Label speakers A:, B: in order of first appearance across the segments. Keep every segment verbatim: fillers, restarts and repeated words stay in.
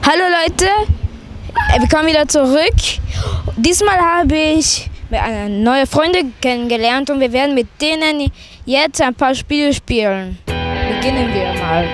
A: Hallo Leute, wir kommen wieder zurück. Diesmal habe ich neue Freunde kennengelernt und wir werden mit denen jetzt ein paar Spiele spielen. Beginnen wir mal.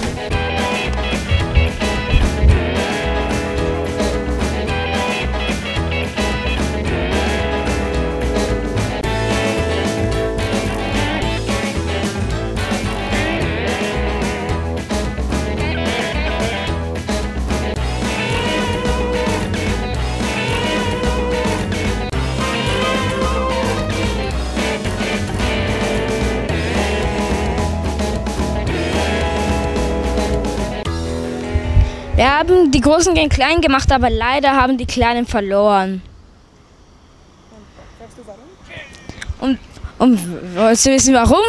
A: Wir haben die Großen gegen Kleinen gemacht, aber leider haben die Kleinen verloren.
B: Sagst du warum?
A: Und, und wolltest du wissen warum?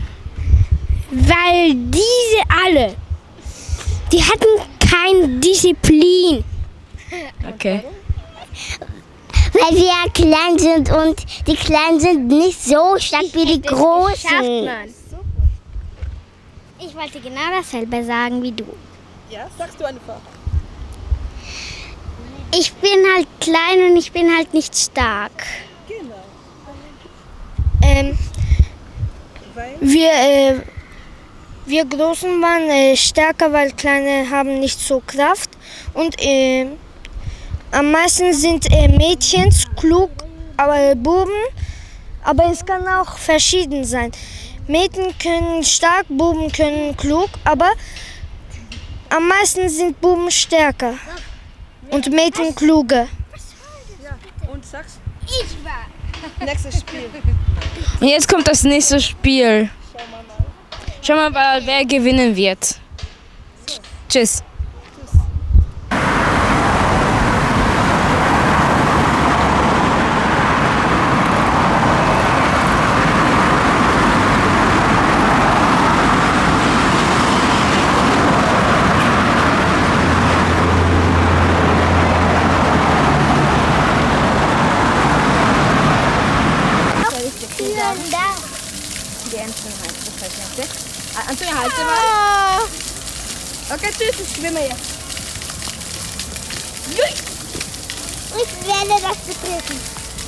C: Weil diese alle, die hatten keine Disziplin.
A: Okay.
C: Weil wir ja klein sind und die Kleinen sind nicht so stark wie die Großen. Ich wollte genau dasselbe sagen wie du.
B: Ja, sagst du einfach.
C: Ich bin halt klein und ich bin halt nicht stark.
B: Genau.
C: Ähm,
B: Weil?
C: wir, äh, wir Großen waren äh, stärker, weil Kleine haben nicht so Kraft. Und äh, am meisten sind äh, Mädchen klug, aber äh, Buben. Aber es kann auch verschieden sein. Mädchen können stark, Buben können klug, aber am meisten sind Buben stärker und Mädchen kluger.
B: Ja, und sagst? Ich war. Nächstes Spiel.
A: Und jetzt kommt das nächste Spiel.
B: Schauen wir mal.
A: Schauen wir mal, wer gewinnen wird. Tschüss. Antonia, halte mal.
B: Okay, tschüss, ich schwimme jetzt.
C: Ich werde das betreten.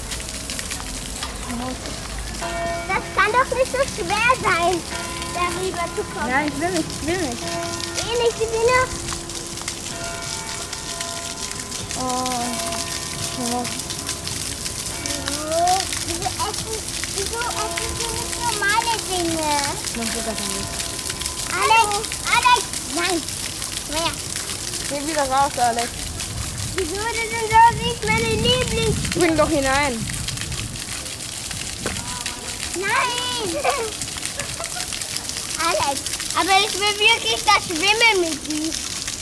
C: Das kann doch nicht so schwer sein, darüber zu kommen.
A: Nein, ich will nicht, ich will nicht.
C: Eh nicht, ich will noch.
A: Oh.
C: Wieso essen, wieso essen sie nicht normale Dinge? Alex, Alex, nein, mehr.
B: Geh wieder raus, Alex.
C: Wieso, das sind doch nicht meine Lieblings...
B: Spring doch hinein.
C: Nein! Alex, aber ich will wirklich das Schwimmen mit dir.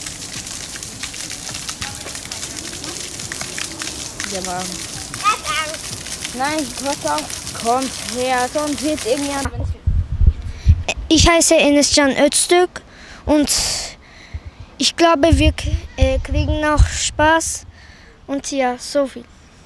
A: Ja, aber. Nein, pass auf. Kommt her, sonst wird irgendjemand.
C: Ich heiße Enescan Öztürk und ich glaube, wir äh, kriegen auch Spaß und ja, so viel.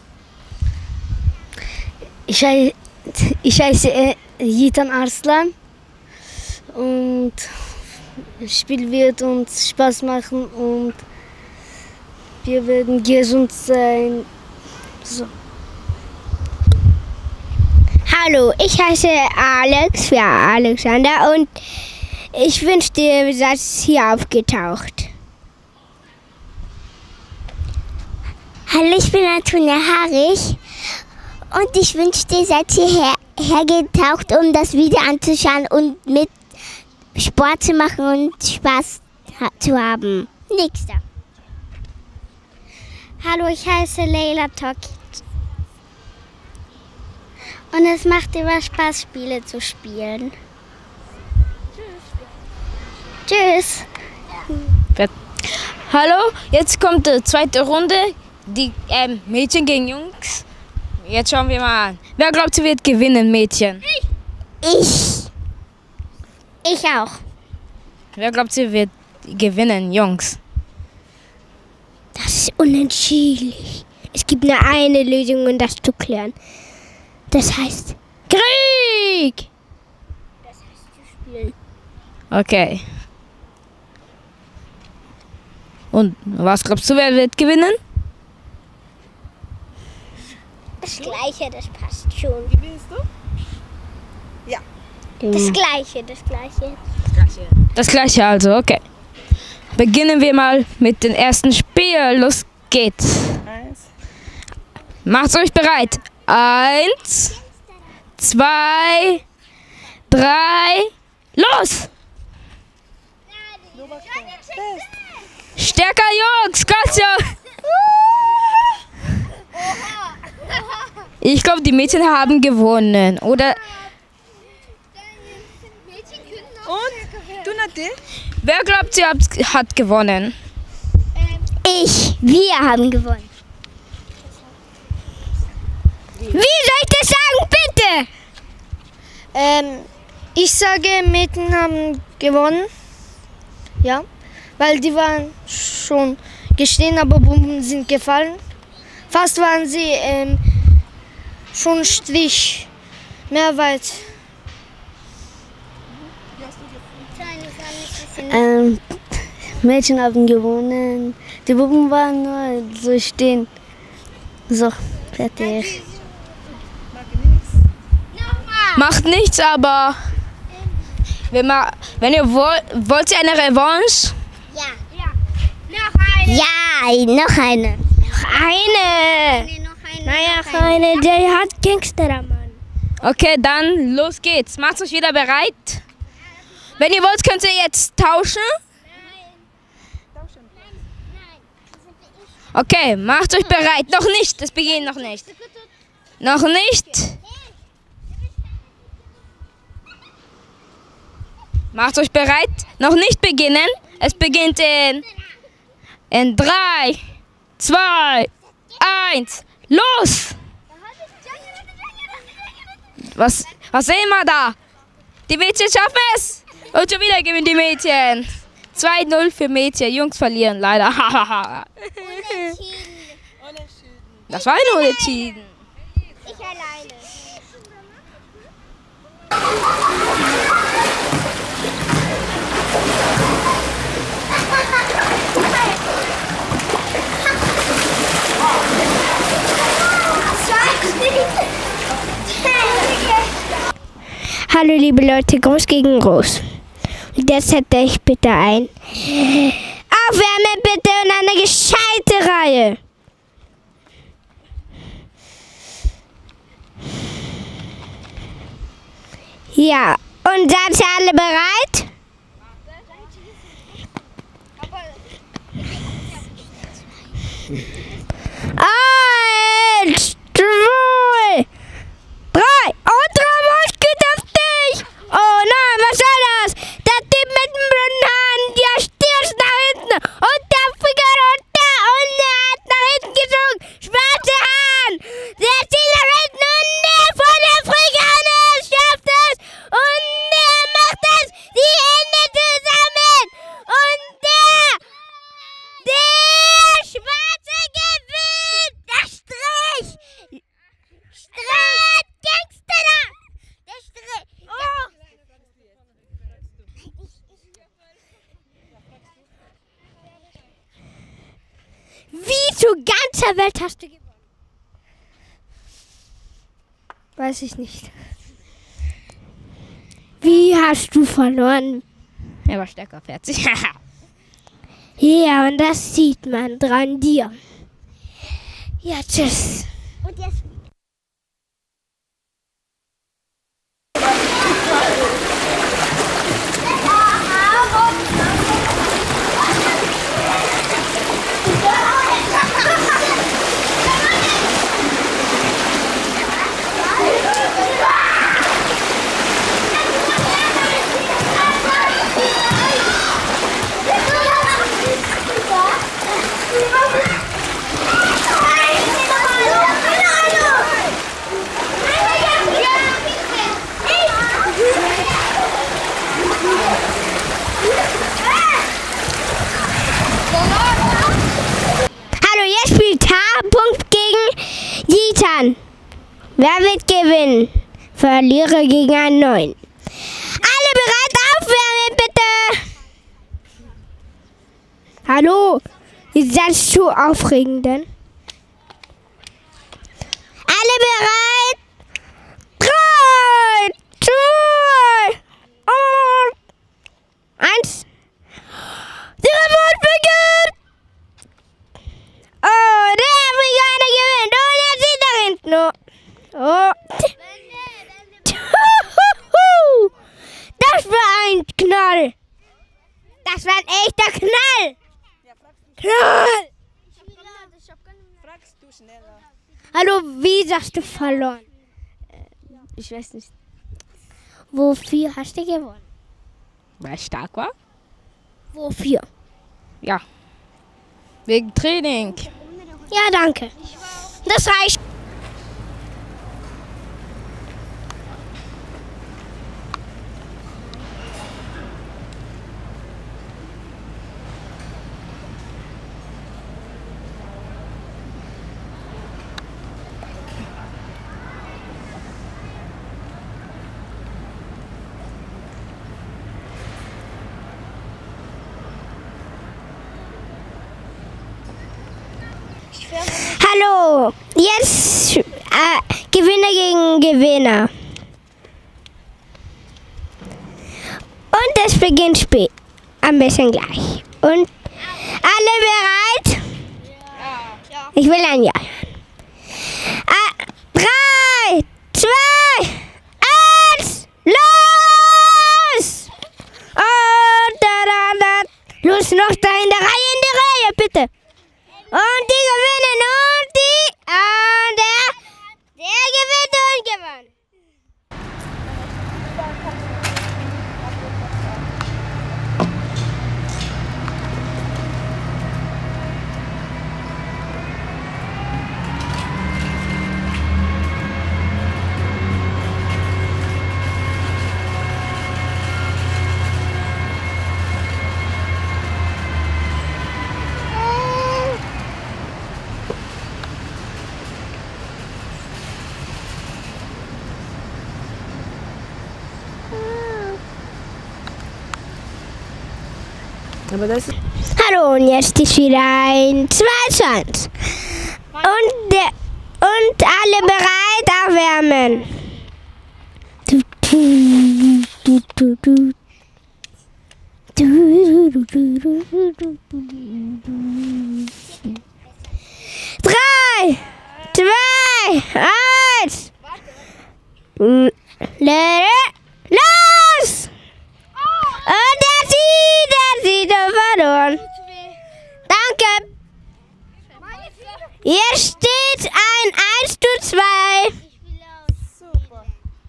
C: Ich, hei ich heiße äh, Yiğitan Arslan und das Spiel wird uns Spaß machen und wir werden gesund sein. So. Hallo, ich heiße Alex, ja, Alexander, und ich wünschte, ihr seid hier aufgetaucht. Hallo, ich bin Antonia Harich und ich wünschte, ihr seid hierher hergetaucht, um das Video anzuschauen und mit Sport zu machen und Spaß ha zu haben. Nächster. Hallo, ich heiße Leila Tokic. Und es macht immer Spaß, Spiele zu spielen. Tschüss. Tschüss.
A: Hallo, jetzt kommt die zweite Runde. Die ähm, Mädchen gegen Jungs. Jetzt schauen wir mal an. Wer glaubt, sie wird gewinnen, Mädchen?
C: Ich. Ich auch.
A: Wer glaubt, sie wird gewinnen, Jungs?
C: Das ist unentschieden. Es gibt nur eine Lösung, um das zu klären. Das heißt Krieg! Das heißt zu spielen.
A: Okay. Und was glaubst du, wer wird gewinnen?
D: Das Gleiche, das passt schon.
B: Gewinnst du? Ja.
D: Das Gleiche, das Gleiche.
A: Das gleiche also, okay. Beginnen wir mal mit dem ersten Spiel. Los geht's.
B: Eins.
A: Macht euch bereit. Eins, zwei, drei, los! Stärker, Jungs! Katja! Ich glaube, die Mädchen haben gewonnen. Oder
B: Und? Du, Nadine?
A: wer glaubt, sie hat, hat gewonnen?
D: Ich, wir haben gewonnen.
C: Wie soll ich das sagen, bitte? Ähm, ich sage, Mädchen haben gewonnen. Ja, weil die waren schon gestehen, aber Bomben sind gefallen. Fast waren sie ähm, schon einen Strich mehr weit.
D: Ähm, Mädchen haben gewonnen. Die Buben waren nur so stehen. So, fertig.
A: Macht nichts, aber wenn, ma, wenn ihr wollt, wollt ihr eine Revanche?
D: Ja. Ja, noch eine.
C: Noch eine! Naja, noch eine, der hat Gangstermann.
A: Okay, dann los geht's. Macht euch wieder bereit. Wenn ihr wollt, könnt ihr jetzt tauschen. Okay, macht euch bereit. Noch nicht, das beginnt noch nicht. Noch nicht. Macht euch bereit. Noch nicht beginnen. Es beginnt in, in drei, zwei, eins. Los! Was, was sehen wir da? Die Mädchen schaffen es. Und schon wieder gewinnen die Mädchen. zwei null für Mädchen. Jungs verlieren leider. Das war ein Unentschieden.
D: Ich alleine.
C: Hallo liebe Leute, Groß gegen Groß. Und jetzt hätte ich bitte ein Aufwärmen bitte und eine gescheite Reihe. Ja, und seid ihr alle bereit? Eins, zwei, drei und Ramon geht auf dich! Oh nein, was soll das? Der Typ mit dem blonden Haaren, der stürzt nach hinten und der Finger runter und er hat nach hinten gezogen. Schwarze Haaren! Der zieht nach hinten und der von der Afrikaner schafft es und der macht es, die Hände zusammen und der, der Schwarze gewinnt! Der Strich! Strich! Gangster! Der Strich! Oh. Wie zu ganzer Welt hast du gewonnen? Weiß ich nicht. Wie hast du verloren?
A: Er war stärker, fertig.
C: Ja, und das sieht man dran dir. Ja, tschüss.
D: Und jetzt
C: Hallo, jetzt spielt H-Punkt gegen Jitan. Wer wird gewinnen? Verlierer gegen einen neuen. Alle bereit, aufwärmen bitte! Hallo, Ist das zu aufregend denn? Alle bereit? Drei, zwei, und eins. Der Remote beginnt! Oh, der Afrikaner gewinnt. Und er sieht da hinten. Oh. Das war ein Knall. Das war ein echter Knall. Knall.
B: Fragst du schneller.
C: Hallo, wie sagst du verloren?
D: Ich weiß nicht.
C: Wofür hast du gewonnen?
A: Weil ich stark war?
C: Wofür?
A: Ja. Wegen Training.
C: Ja, danke. Das reicht. Hallo, jetzt äh, Gewinner gegen Gewinner. Und es beginnt spät. Am besten gleich. Und alle bereit? Ja. Ich will ein Ja. Äh, drei, zwei, eins, los! Und da, da, da. Los, noch da in der Reihe, in der Reihe, bitte. Und die gewinnen und die, und der, der gewinnt und gewonnen.
A: Aber das ist
C: Hallo, und jetzt ist wieder ein zwei zu eins. Und, der, und alle bereit aufwärmen. Du, du, du, du, du. Du, du, du, du, du, du. Drei, zwei, eins. Los! Und der sieht, der sieht verloren. Danke. Hier steht ein eins zu zwei.
B: Super.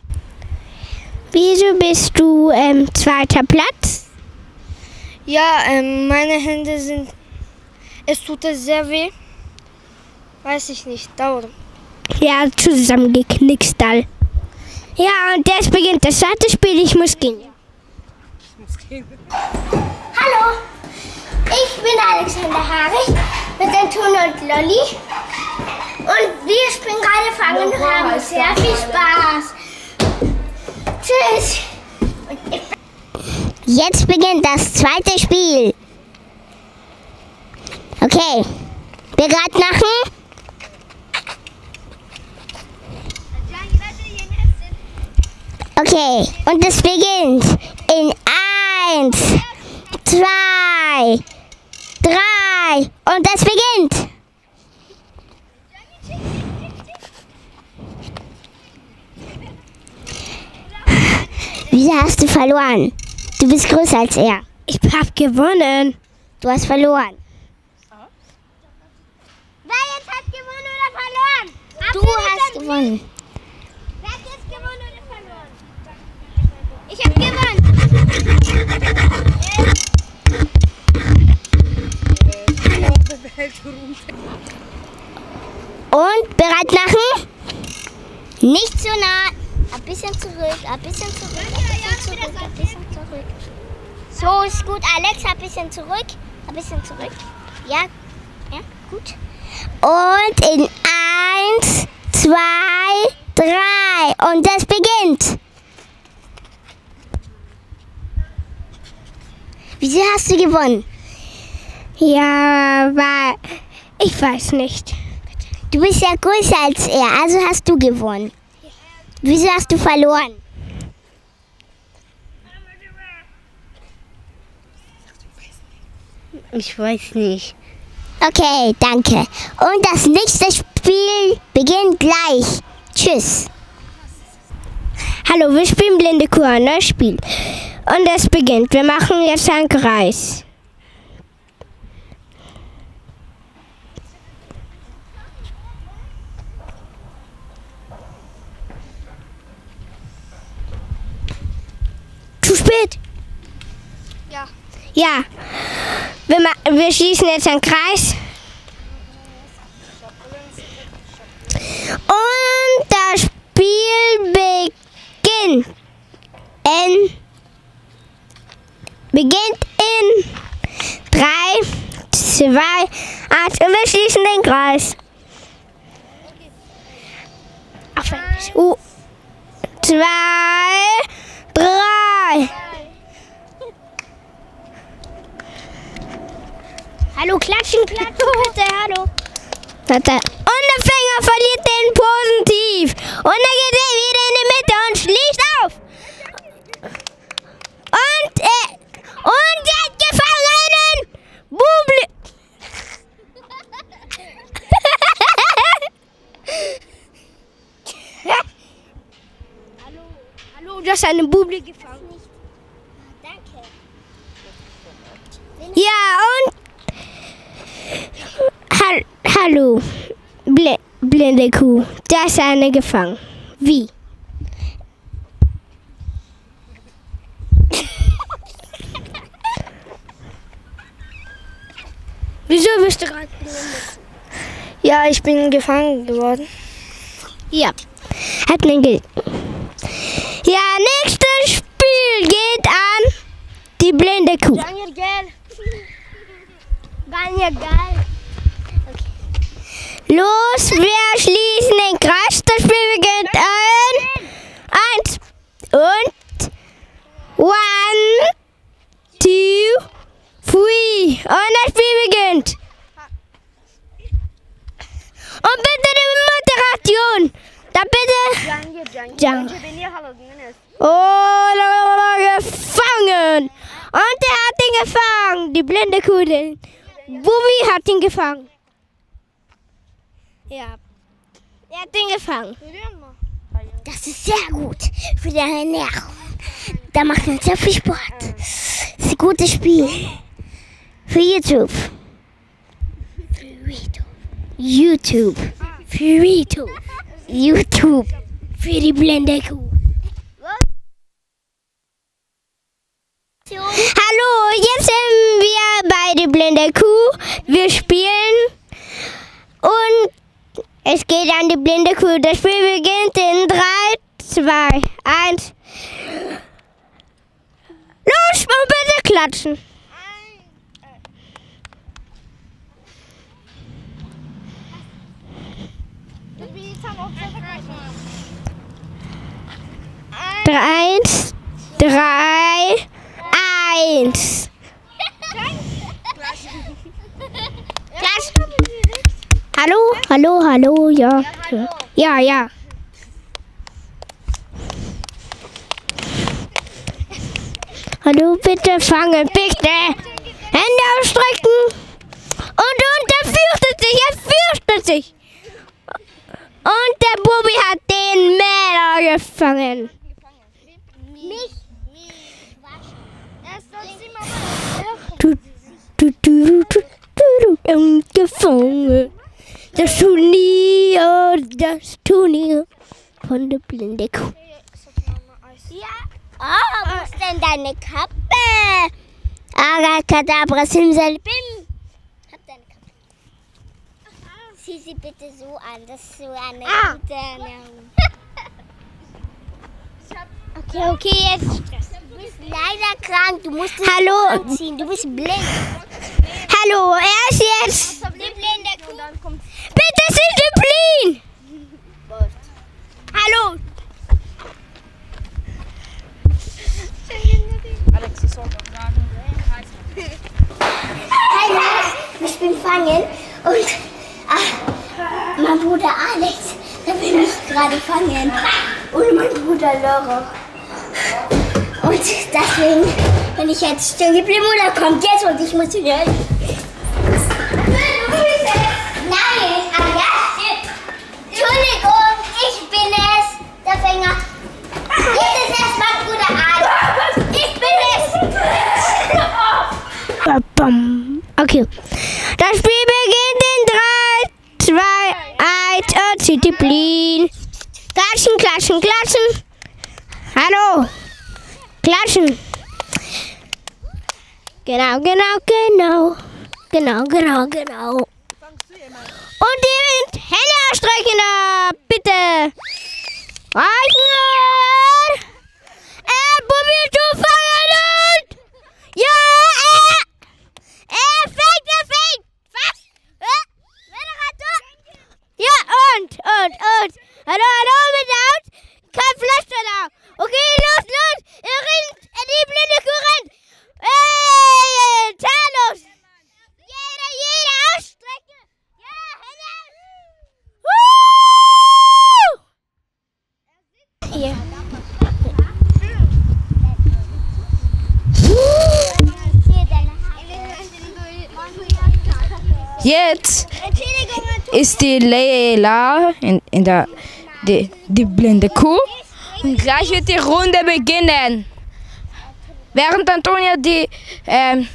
C: Wieso bist du ähm, zweiter Platz? Ja, ähm, meine Hände sind, es tut sehr weh. Weiß ich nicht, dauert. Ja, zusammengeknickst all. Ja, und jetzt beginnt das zweite Spiel, ich muss gehen. Hallo, ich bin Alexander Harich mit Antonio und Lolli und wir spielen gerade Fangen und haben sehr viel Spaß. Tschüss.
E: Jetzt beginnt das zweite Spiel. Okay, bereit machen? Okay, und es beginnt in eins, zwei, drei und es beginnt. Wieso hast du verloren? Du bist größer als er.
C: Ich hab gewonnen.
E: Du hast verloren.
C: Wer jetzt hat gewonnen oder verloren?
E: Du hast gewonnen.
C: Wer hat jetzt gewonnen oder verloren? Ich hab gewonnen.
E: Und bereit machen? Nicht so nah. Ein bisschen zurück, ein bisschen zurück, ein bisschen zurück, ein bisschen zurück. So ist gut, Alex, ein bisschen zurück, ein bisschen zurück. Ja, ja, gut. Und in eins, zwei, drei und es beginnt. Wieso hast du gewonnen? Ja, war. Ich weiß nicht. Du bist ja größer als er, also hast du gewonnen. Wieso hast du verloren?
D: Ich weiß nicht.
E: Okay, danke. Und das nächste Spiel beginnt gleich. Tschüss. Hallo, wir spielen Blinde Kuh, ein neues Spiel. Und es beginnt. Wir machen jetzt einen Kreis. Zu spät.
C: Ja.
E: Ja. Wir, ma- wir schließen jetzt einen Kreis. Und das Spiel beginnt. In, beginnt in drei, zwei, eins. Und wir schließen den Kreis. Auf uh, zwei, drei. Hallo, klatschen, klatschen, bitte, hallo. Und der Fänger verliert den Posen tief. Und dann geht er wieder in die Mitte und schließt auf. Und, äh, und er hat gefangen. Bubli. hallo, hallo, du hast einen Bubli gefangen. Danke. Ja, und Hall- Hallo, Bl- blinde Kuh, da ist eine gefangen. Wie? Wieso bist du gerade blinde Kuh?
C: Ja, ich bin gefangen geworden.
E: Ja, hat man Geld. Ja, nächstes Spiel geht an die blinde Kuh.
C: Daniel, gell?
E: Daniel, geil. Los, wir schließen den Kreis. Das Spiel beginnt ein, eins und one, two, three. Und das Spiel beginnt. Und bitte die Moderation. Da bitte.
C: Daniel, Daniel.
E: Daniel.
C: bin hier, hallo, Daniel.
E: Oh, da war gefangen. Und er hat ihn gefangen. Die blinde Kuh. Den Bubi hat ihn gefangen. Ja. Er hat ihn gefangen. Das ist sehr gut für die Ernährung. Da macht man sehr viel Sport. Das ist ein gutes Spiel. Für YouTube. Für YouTube. Für YouTube. YouTube. Für die blinde Kuh. Hallo, jetzt sind wir bei der blinde Kuh. Wir spielen und es geht an die blinde Kuh. Das Spiel beginnt in drei, zwei, eins. Los, und bitte klatschen. Drei, eins, drei, eins. Hallo, hallo, hallo, ja. Ja, ja. Hallo, bitte fangen, bitte. Hände ausstrecken. Und, und er fürchtet sich, er fürchtet sich. Und der Bubi hat den Mäder gefangen. Mich? Du, du, du, du, du, du, und gefangen. Das Turnier, das Turnier von der blinde Kuh. Ja. Oh, wo ist denn deine Kappe? Abracadabra, Simsalabim. Hab deine Kappe. Zieh sie bitte so an, das ist so eine ah. gute Ernährung. Okay, okay, jetzt. Du bist leider krank, du musst es Hallo. anziehen, du bist blind. Hallo, er ist jetzt. Die blinde Kuh. Bitte Disziplin! Hallo!
B: Alex, ich soll doch sagen.
E: Hallo! fangen. Und ah, mein Bruder Alex, der will mich gerade fangen. Und mein Bruder Laura. Und deswegen bin ich jetzt stehen geblieben und er kommt jetzt und ich muss ihn helfen. Nein, ah ja, stimmt. Entschuldigung, ich bin es, der Fänger. Jetzt ist erst mein Bruder Alex. Ich bin es.
C: Okay. Das Spiel beginnt in drei, zwei, eins und Disziplin. Klatschen, klatschen, klatschen. Hallo. Klatschen. Genau, genau, genau. Genau, genau, genau. Und die Hände ausstrecken da, bitte. Reichen. Er probiert zu feiern. Ja, er. Er fängt, er fängt. Fast. Ja, und, und, und. Hallo, hallo, mit laut. Kein Pflaster da. Okay, los, los. Er rennt. Er die blinde Kuh rennt. Hey, Talos. Jeder, jeder ausstrecken. Ja, Hände. Woo! Hier.
A: Jetzt ist die Leila in, in der die, die blinde Kuh und gleich wird die Runde beginnen. Während Antonia die ähm,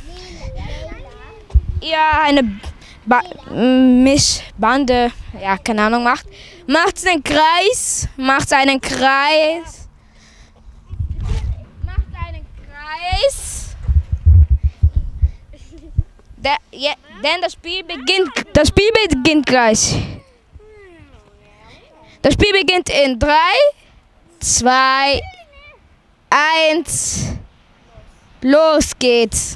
A: ja eine ba Mischbande, ja keine Ahnung macht, macht sie einen Kreis, macht einen Kreis, macht einen Kreis. Der, ja, denn das Spiel beginnt, das Spiel beginnt gleich. Das Spiel beginnt in drei, zwei, eins. Los geht's.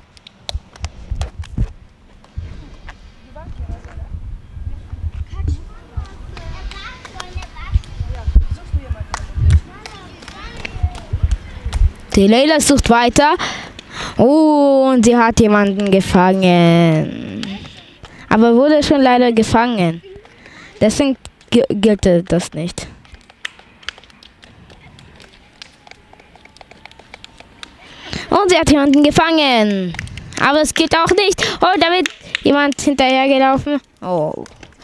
A: Die Leila sucht weiter. Oh, und sie hat jemanden gefangen. Aber wurde schon leider gefangen. Deswegen gilt das nicht. Und sie hat jemanden gefangen. Aber es gilt auch nicht. Oh, da wird jemand hinterhergelaufen. Oh.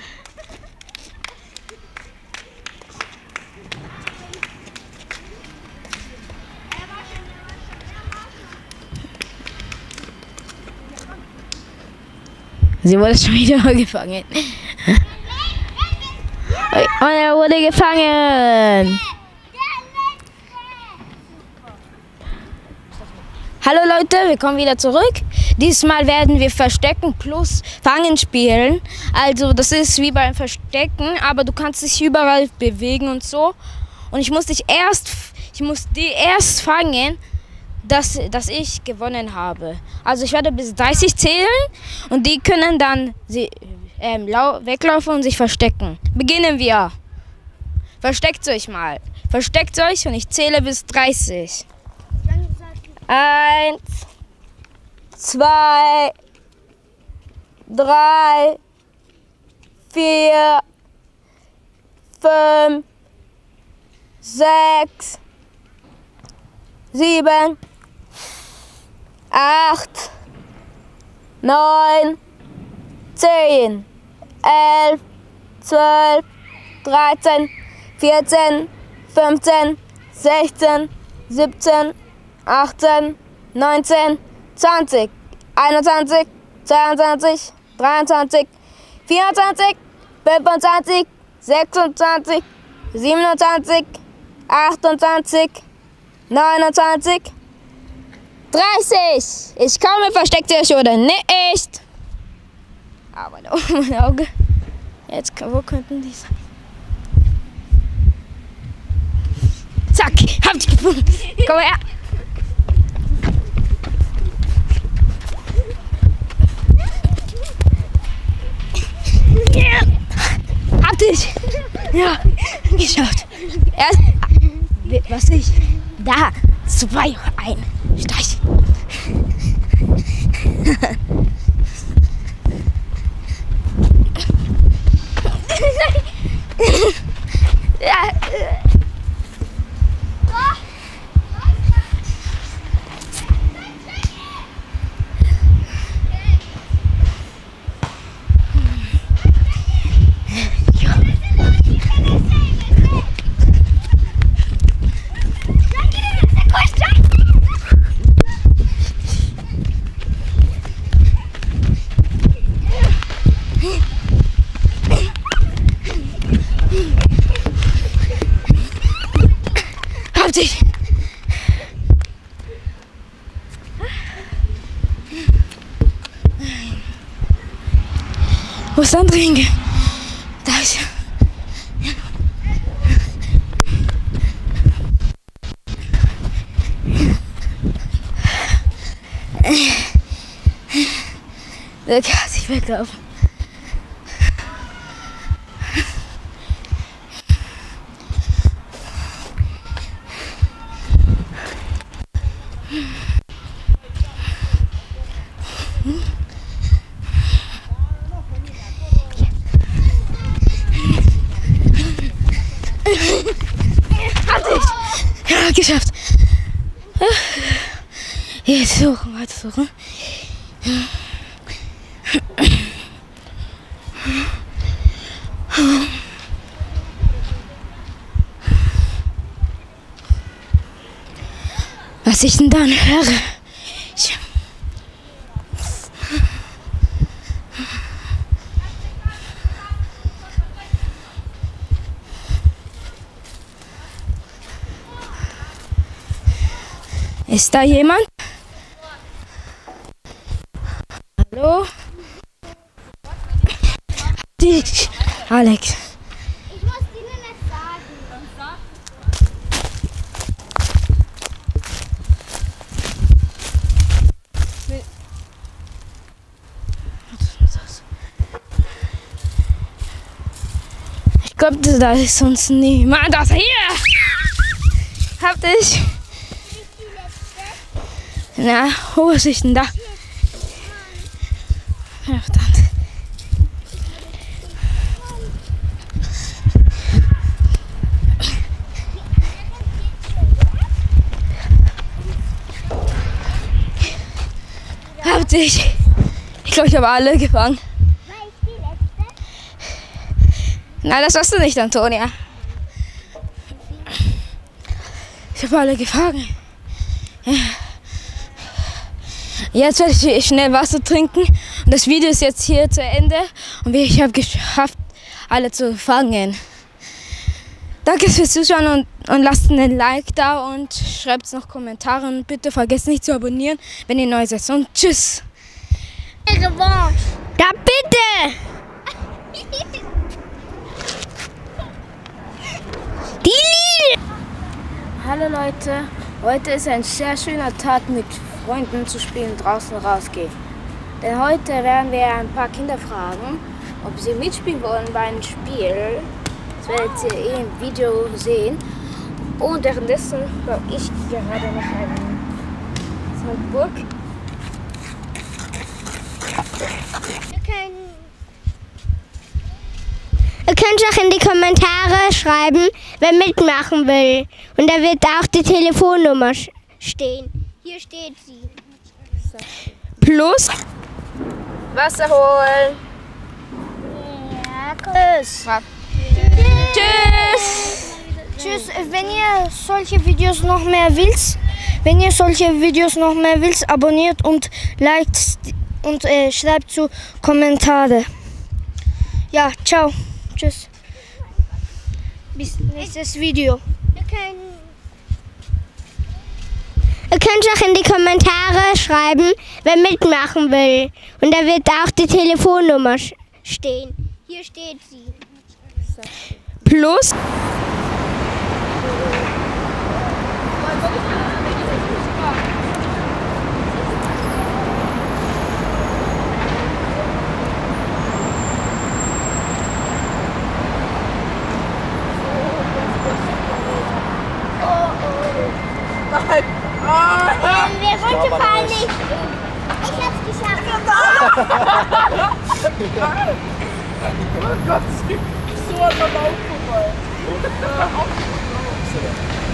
A: Sie wurde schon wieder gefangen. Und er wurde gefangen. Hallo Leute, wir kommen wieder zurück. Diesmal werden wir Verstecken plus Fangen spielen. Also das ist wie beim Verstecken, aber du kannst dich überall bewegen und so. Und ich muss dich erst, ich muss die erst fangen, dass, dass ich gewonnen habe. Also ich werde bis dreißig zählen und die können dann sie, ähm, weglaufen und sich verstecken. Beginnen wir. Versteckt euch mal. Versteckt euch und ich zähle bis dreißig. Eins, zwei, drei, vier, fünf, sechs, sieben, acht, neun, zehn, elf, zwölf, dreizehn, vierzehn, fünfzehn, sechzehn, siebzehn, achtzehn, neunzehn, zwanzig, einundzwanzig, zweiundzwanzig, dreiundzwanzig, vierundzwanzig, fünfundzwanzig, sechsundzwanzig, siebenundzwanzig, achtundzwanzig, neunundzwanzig, dreißig. Ich komme, versteckt ihr euch oder nicht? Aber da oben mein Auge. Jetzt, wo könnten die sein? Zack, hab ich gefunden. Komm her. Hab dich. Ja, geschafft. Erst, was ich? Da, zwei, ein Streich. Hab dich! Wo ist dann Trinken? Da ist er. Der kann sich weglaufen. Hab ich! Ja, geschafft! Jetzt suchen, weiter suchen. Was ich denn dann höre? Ich Ist da jemand? Hallo? Dich, Alex.
E: Ich muss Ihnen das sagen.
A: Ich glaube, da ist sonst niemand. Das hier! Hab dich! Na, wo ist ich denn da? Ja, verdammt. Hab dich! Ich glaube, ich habe alle gefangen. Nein, das warst du nicht, Antonia. Ich habe alle gefangen. Ja. Jetzt werde ich schnell Wasser trinken und das Video ist jetzt hier zu Ende und ich habe geschafft, alle zu fangen. Danke fürs Zuschauen und, und lasst einen Like da und schreibt noch Kommentare und bitte vergesst nicht zu abonnieren, wenn ihr neu seid. Und tschüss!
E: Revanche.
C: Da bitte! Die Linie!
A: Hallo Leute, heute ist ein sehr schöner Tag mit Freunden zu spielen, draußen rausgehen. Denn heute werden wir ein paar Kinder fragen, ob sie mitspielen wollen bei einem Spiel. Das werdet ihr eh im Video sehen. Und währenddessen baue ich gerade noch eine Sandburg.
E: Wir können Ihr könnt auch in die Kommentare schreiben, wer mitmachen will. Und da wird auch die Telefonnummer stehen. Hier steht sie.
A: Plus Wasser holen.
E: Ja, tschüss.
A: Tschüss.
C: Tschüss, wenn ihr solche Videos noch mehr wollt, wenn ihr solche Videos noch mehr wollt, abonniert und liked und äh, schreibt zu Kommentare. Ja, ciao. Tschüss. Bis nächstes Video.
E: Wir können Ihr könnt auch in die Kommentare schreiben, wer mitmachen will. Und da wird auch die Telefonnummer stehen. Hier steht sie.
A: Plus
E: Wir runterfallen nicht. Ich hab's geschafft.
B: Oh Gott, es gibt so an der Lauf vorbei.